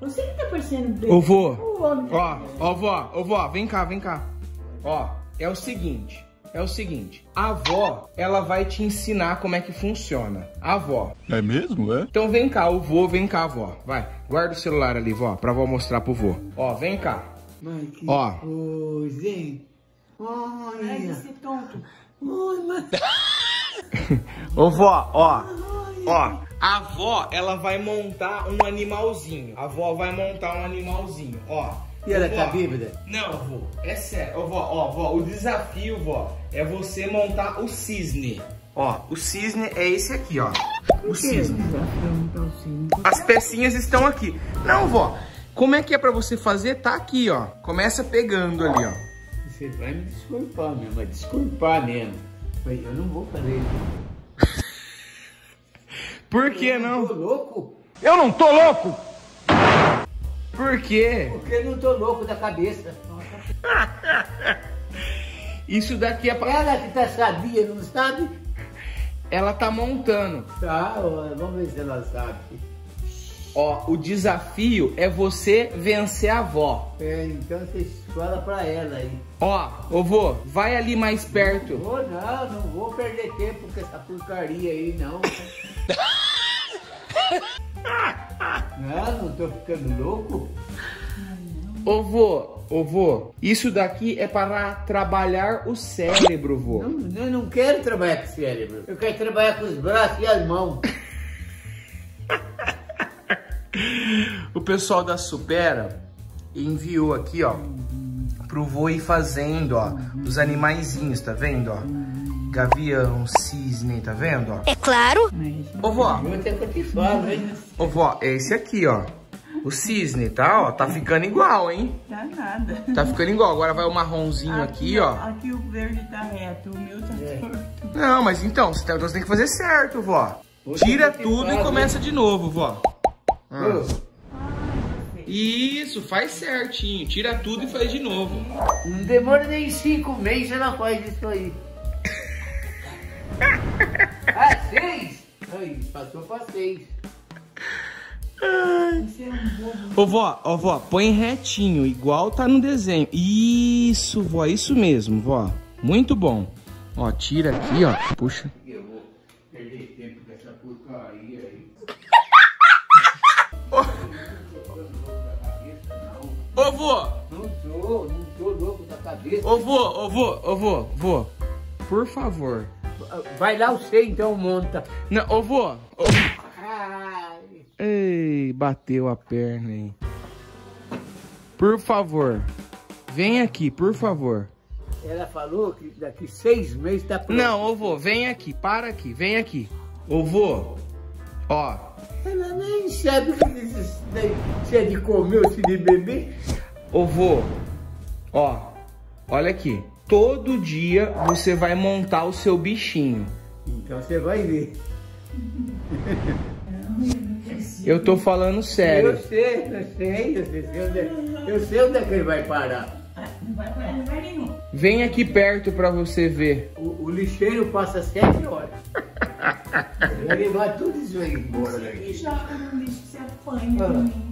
Você que tá parecendo bem. Ô, vô, ó, vó, vem cá. Ó, é o seguinte, a avó, ela vai te ensinar como é que funciona. A avó. É mesmo, é? Então vem cá, o vô, vem cá, vó. Vai, guarda o celular ali, vó, pra vó mostrar pro vô. Ó, vem cá. Ai, que Ó. coisa, hein? Ai, Olha. você tonto. Ai, Ô, vó, ó. A avó, ela vai montar um animalzinho. A avó vai montar um animalzinho, ó. E ela Vó, tá bêbada? Não, vô, é sério. Ô, vó, o desafio, vó, é você montar o cisne. Ó, o cisne é esse aqui, ó. O cisne. As pecinhas estão aqui. Não, vó, como é que é pra você fazer? Tá aqui, ó. Começa pegando ali, ó. Você vai me desculpar mesmo, vai desculpar mesmo. Eu não vou fazer isso. Por que Eu não? tô louco? Eu não tô louco! Por quê? Porque eu não tô louco da cabeça. Isso daqui é pra... Ela que tá sabia, não sabe? Ela tá montando. Tá, vamos ver se ela sabe. Ó, o desafio é você vencer a avó. É, então você fala pra ela aí. Ó, ô vô, vai ali mais perto. Não vou perder tempo com essa porcaria aí, não. Não tô ficando louco. Ô vô, isso daqui é para trabalhar o cérebro, vô. Eu não quero trabalhar com o cérebro. Eu quero trabalhar com os braços e as mãos. O pessoal da Supera enviou aqui, ó, pro vô ir fazendo, ó, os animaizinhos, tá vendo, ó? Gavião, cisne, tá vendo, ó? É claro. Ô vó, Eu até que eu te falo, hein? ô vó, é esse aqui, ó. O cisne, tá, ó, tá ficando igual, hein? Tá nada. Tá ficando igual. Agora vai o marronzinho aqui, ó. Aqui o verde tá reto, o meu tá torto. Não, mas então, você tem que fazer certo, vó. Tira tudo e começa de novo, vó. Isso, faz certinho. Tira tudo e faz de novo. Não demora nem 5 meses ela faz isso aí. 6? Ai, passou pra 6. Você é um bobo. Ô vó, põe retinho, igual tá no desenho. Isso, vó, isso mesmo, vó. Muito bom. Ó, tira aqui, ó, puxa. Eu vou perder tempo com essa porcaria aí. Ô vô, Não tô louco da cabeça. ô vô, por favor. Vai lá você então, monta. Não, ô vô. Ai. Ei, bateu a perna aí. Por favor, vem aqui, por favor. Ela falou que daqui 6 meses tá pronto. Não, ô vô, vem aqui, para aqui, vem aqui. Ô vô, ó. Ela nem sabe se é de comer ou se de beber. Ô vô, ó, olha aqui. Todo dia você vai montar o seu bichinho. Então você vai ver. Eu tô falando sério. Eu sei onde é que ele vai parar. Não vai parar lugar nenhum. Vem aqui perto pra você ver. O lixeiro passa 7 horas. Ele vai levar tudo isso aí embora E daqui. joga no lixo, você apanha também.